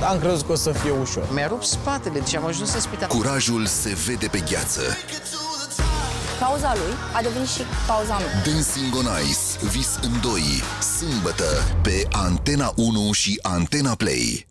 Am crezut că o să fie ușor. Mi-a rupt spatele, deci am ajuns în spital. Curajul se vede pe gheață. Cauza lui a devenit și cauza mea. Dancing on Ice, vis în doi, sâmbătă, pe Antena 1 și Antena Play.